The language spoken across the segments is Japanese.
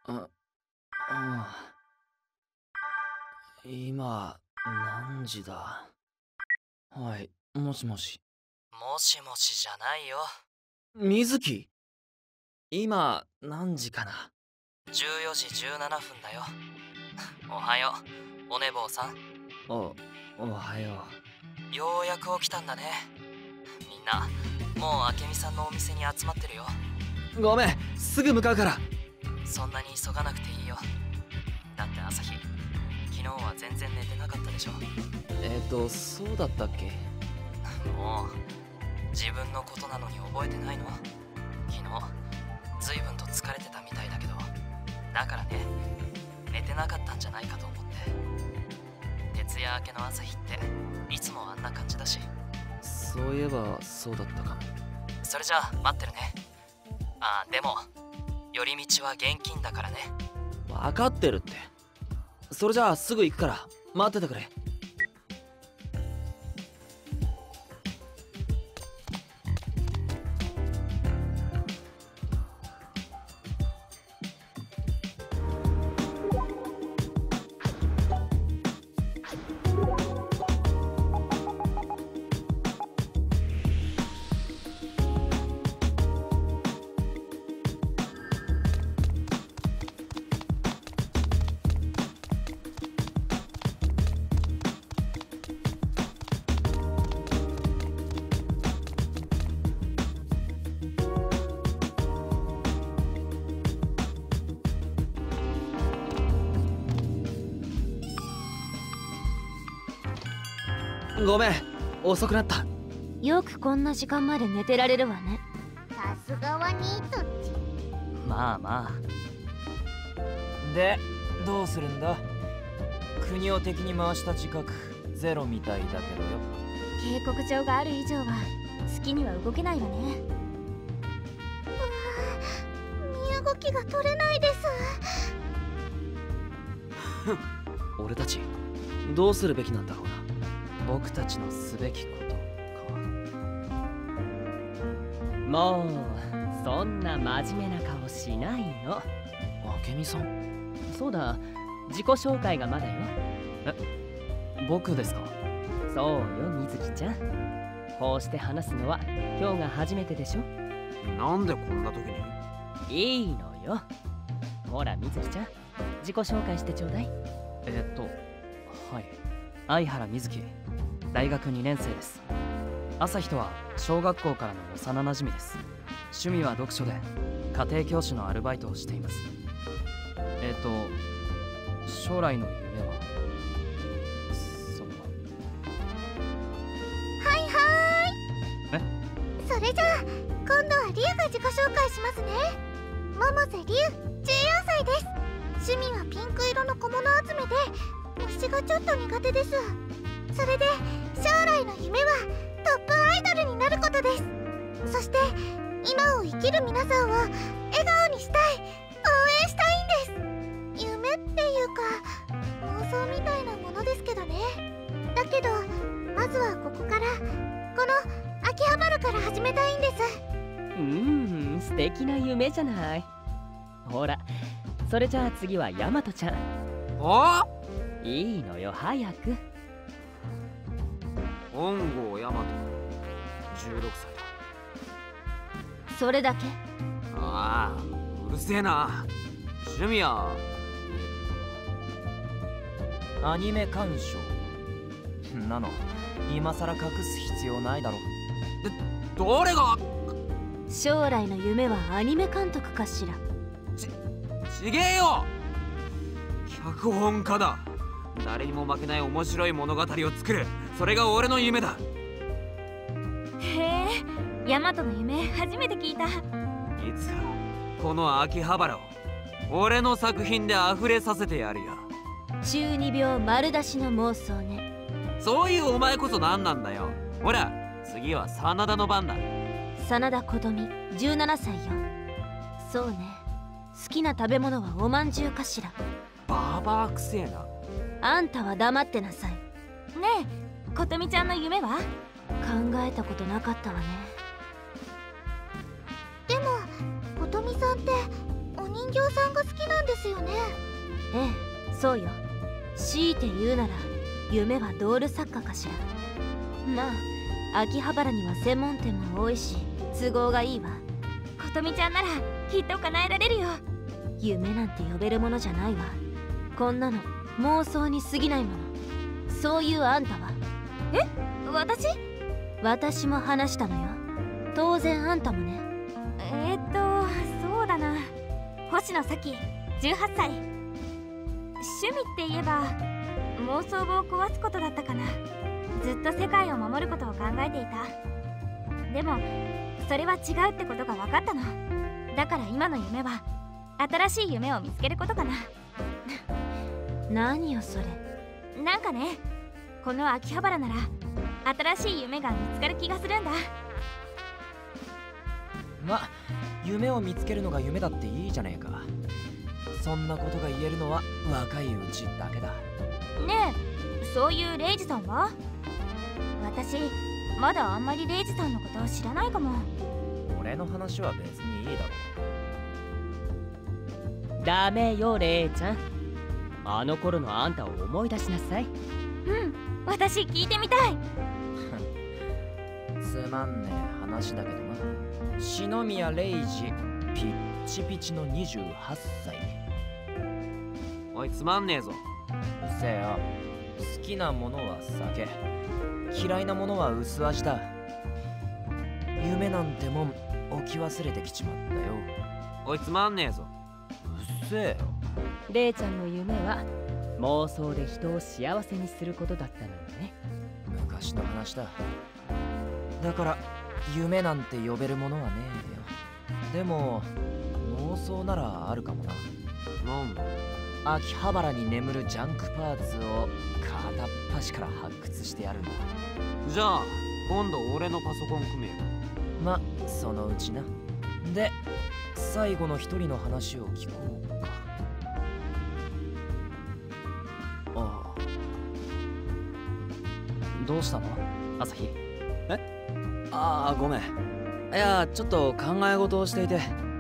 あ、あ今、何時だ？はい、もしもし。 もしもしじゃないよ。 水木？今、何時かな？ 14時17分だよ。おはよう、お寝坊さん。 おはよようやく起きたんだね。みんな、もう明美さんのお店に集まってるよ。 う。ごめん、すぐ向かうから。 そんなに急がなくていいよ。だって朝日、昨日は全然寝てなかったでしょ。 そうだったっけ？ もう、自分のことなのに覚えてないの？昨日、随分と疲れてたみたいだけど、だからね、寝てなかったんじゃないかと思って。徹夜明けの朝日っていつもあんな感じだし。 そういえば、そうだったかも。 それじゃあ待ってるね。でも寄り道は現金だからね。 分かってるって。それじゃあすぐ行くから待っててくれ。ごめん、遅くなった。 よくこんな時間まで寝てられるわね。 さすがはニートっち。 まあまあ。 で、どうするんだ？国を敵に回した自覚ゼロみたいだけどよ。 警告状がある以上は好きには動けないわね。 身動きが取れないです。 俺たちどうするべきなんだろうな。 僕たちのすべきことか。 もうそんな真面目な顔しないの。 明美さん？ そうだ、自己紹介がまだよ。 僕ですか？ そうよ、水木ちゃん。こうして話すのは今日が初めてでしょ。 なんでこんな時に？ いいのよ。ほら水木ちゃん、自己紹介してちょうだい。 はい、相原瑞希、大学2年生です。朝日とは小学校からの幼なじみです。趣味は読書で家庭教師のアルバイトをしています。将来の夢ははいはーい。それじゃあ今度はリュウが自己紹介しますね。百瀬リュウ、14歳です。趣味はピンク色の小物集めで、虫がちょっと苦手です。それで将来の夢はトップアイドルになることです。そして今を生きる皆さんを笑顔にしたい、応援したいんです。夢っていうか妄想みたいなものですけどね。だけどまずはここから、この秋葉原から始めたいんです。 素敵な夢じゃない。ほら、それじゃあ次はヤマトちゃん。 あ？ いいのよ、早く。 本郷大和、16歳だ。 それだけ？ ああ、うるせえな。趣味はアニメ鑑賞。んなの今さら隠す必要ないだろ。 誰が？ 将来の夢はアニメ監督かしら。 ちげえよ。脚本家だ。誰にも負けない面白い物語を作る、それが俺の夢だ。 へえ、ヤマトの夢初めて聞いた。 いつかこの秋葉原を俺の作品で溢れさせてやるよ。 中二病丸出しの妄想ね。 そういうお前こそ何なんだよ。ほら、次は真田の番だ。 真田琴美、17歳よ。そうね、好きな食べ物はおまんじゅうかしら。 バーバーくせえな。 あんたは黙ってなさい。ねえ、琴美ちゃんの夢は？考えたことなかったわね。 でも琴美さんってお兄人形さんが好きなんですよね。 ええ、そうよ。強いて言うなら夢はドール作家かしら。まあ秋葉原には専門店も多いし都合がいいわ。 琴美ちゃんならきっと叶えられるよ。 夢なんて呼べるものじゃないわ。こんなの妄想に過ぎないもの。そういうあんたは。私も話したのよ。当然あんたもね。 そうだな。星野咲18歳。趣味って言えば妄想を壊すことだったかな。ずっと世界を守ることを考えていた。でもそれは違うってことが分かったの。だから今の夢は新しい夢を見つけることかな。 何よそれ。 なんかね、この秋葉原なら新しい夢が見つかる気がするんだ。 ま、夢を見つけるのが夢だっていいじゃねえか。そんなことが言えるのは若いうちだけだ。 ねえ、そういうレイジさんは？私まだあんまりレイジさんのことを知らないかも。 俺の話は別にいいだろ。 ダメよレイちゃん。あの頃のあんたを思い出しなさい。 私聞いてみたい。 つまんねえ話だけどな。篠宮レイジピッチピチの28歳。 おい、つまんねえぞ。 うせえよ。好きなものは酒、嫌いなものは薄味だ。夢なんてもん置き忘れてきちまったよ。 おい、つまんねえぞ。 うっせえよ。 レイちゃんの夢は妄想で人を幸せにすることだったのよね。 昔の話だ。だから夢なんて呼べるものはねえよ。でも妄想ならあるかもな。 なんだ？ 秋葉原に眠るジャンクパーツを片っ端から発掘してやるんだ。 じゃあ今度俺のパソコン組めよ。 ま、そのうちな。で、最後の一人の話を聞こうか。ああ。どうしたの？朝日。 ああ、ごめん。いや、ちょっと考え事をしていて。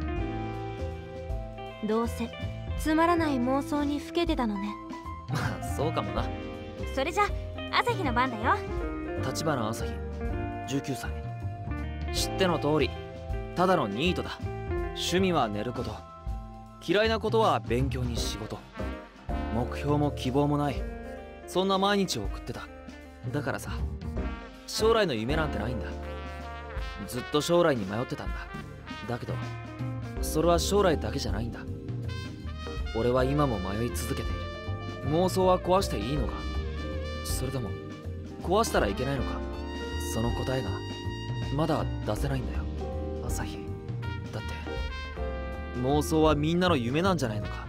どうせつまらない妄想にふけてたのね。 まあ、そうかもな。 それじゃ朝日の番だよ。 立花朝日、19歳。知っての通り、ただのニートだ。趣味は寝ること。嫌いなことは勉強に仕事。目標も希望もない。そんな毎日を送ってた。だからさ、将来の夢なんてないんだ。ずっと将来に迷ってたんだ。だけどそれは将来だけじゃないんだ。俺は今も迷い続けている。妄想は壊していいのか、それとも壊したらいけないのか。その答えがまだ出せないんだよ、朝日。だって妄想はみんなの夢なんじゃないのか。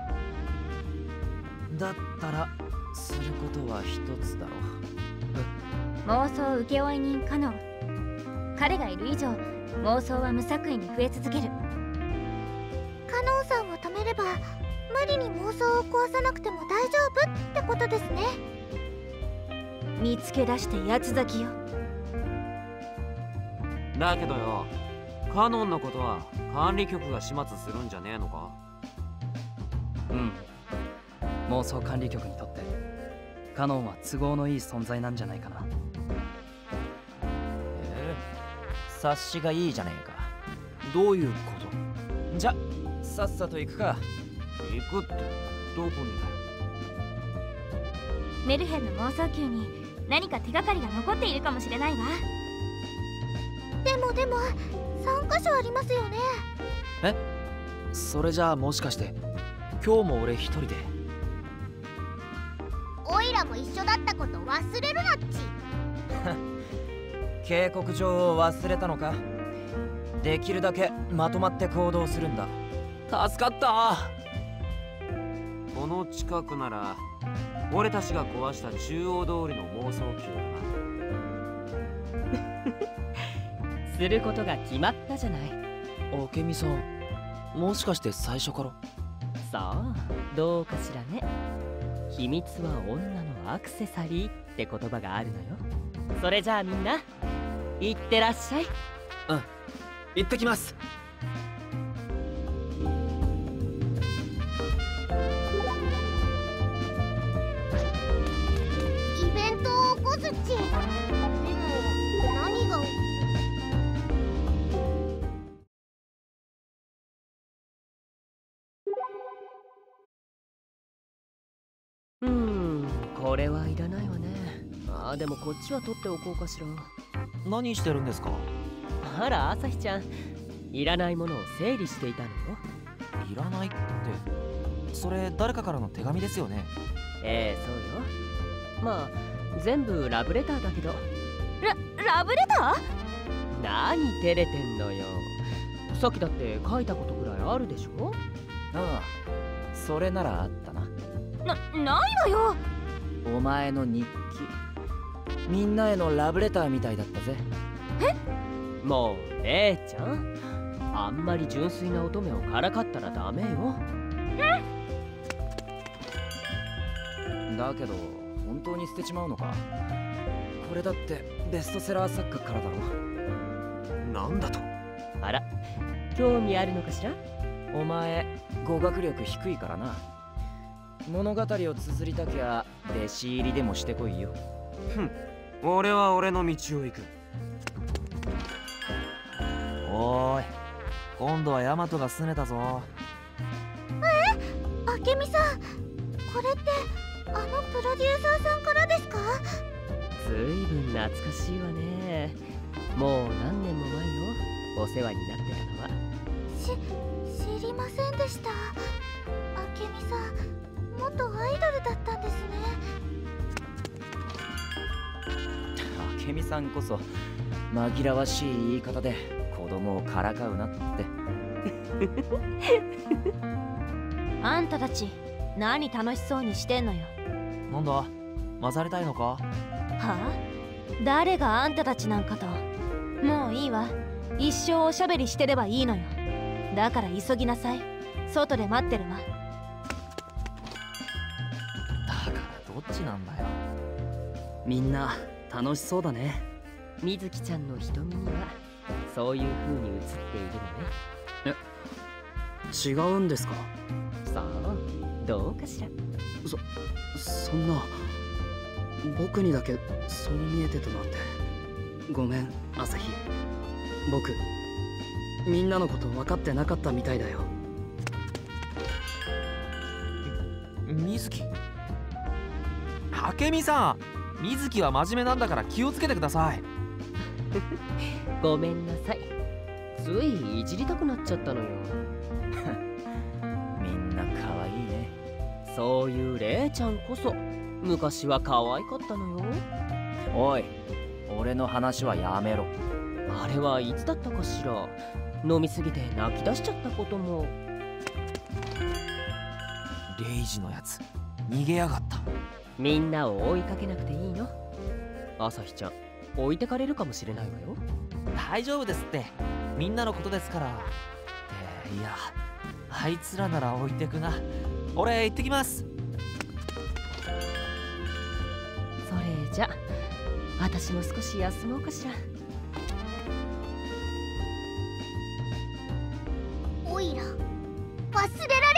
だったらすることは一つだろう。 妄想請負人カノン。彼がいる以上妄想は無作為に増え続ける。 カノンさんを止めれば無理に妄想を壊さなくても大丈夫ってことですね。 見つけ出して八つ咲きよ。 だけどよ、カノンのことは管理局が始末するんじゃねえのか。 うん、妄想管理局にとってカノンは都合のいい存在なんじゃないかな。 察しがいいじゃねえか。 どういうこと？ じゃさっさと行くか。 行くってどこにだよ。 メルヘンの妄想宮に何か手がかりが残っているかもしれないわ。 でも3カ所ありますよね。 え？それじゃあもしかして今日も俺一人で。 オイラも一緒だったこと忘れるなっち。 警告状を忘れたのか。できるだけまとまって行動するんだ。 助かった。 この近くなら俺たちが壊した中央通りの妄想宮だな。 することが決まったじゃない。 明美さん、もしかして最初から？ さあどうかしらね。秘密は女のアクセサリーって言葉があるのよ。それじゃあみんな、いってらっしゃい。 うん、行ってきます。 これはいらないわね。でもこっちは取っておこうかしら。 何してるんですか？ あら、朝日ちゃん、いらないものを整理していたのよ。 いらないってそれ誰かからの手紙ですよね？ そうよ。まあ全部ラブレターだけど。 ラブレター？ 何照れてんのよ。さっきだって書いたことぐらいあるでしょ。 ああ、それならあったな。 ないわよ。 お前の日記、みんなへのラブレターみたいだったぜ。 もう姉ちゃん、あんまり純粋な乙女をからかったらダメよ。 だけど本当に捨てちまうのか？これだってベストセラー作家からだろ。 なんだと？ あら、興味あるのかしら？ お前語学力低いからな。物語を綴りたきゃ弟子入りでもしてこいよ。 俺は俺の道を行く。 おーい、今度はヤマトが拗ねたぞ。 明美さん、これってあのプロデューサーさんからですか？ ずいぶん懐かしいわね。もう何年も前よ、お世話になってたのは。 知りませんでした。明美さん、元アイドルだったんですね。 明美さんこそ紛らわしい言い方で子供をからかうなって。 あんたたち何楽しそうにしてんのよ。 なんだ、混ざりたいのか？ はあ？誰があんたたちなんかと。もういいわ。一生おしゃべりしてればいいのよ。だから急ぎなさい。外で待ってるわ。 だからどっちなんだよ。 みんな楽しそうだね。 みずきちゃんの瞳にはそういう風に映っている違うんですか？ のね。さあ、どうかしら。 そんな、僕にだけそう見えてたなんて。ごめん、朝日。僕みんなのこと分かってなかったみたいだよ。 水木、明美さん、水木は真面目なんだから気をつけてください。 ごめんなさい。ついいじりたくなっちゃったのよ。 みんな可愛いね。 そういうレイちゃんこそ昔は可愛かったのよ。 おい、俺の話はやめろ。 あれはいつだったかしら。飲みすぎて泣き出しちゃったことも。 レイジのやつ逃げやがった。 みんなを追いかけなくていいの。朝日ちゃん、置いてかれるかもしれないわよ。 大丈夫ですって、みんなのことですから。いや、あいつらなら置いてくな。俺行ってきます。 それじゃ私も少し休もうかしら。 おいら忘れられ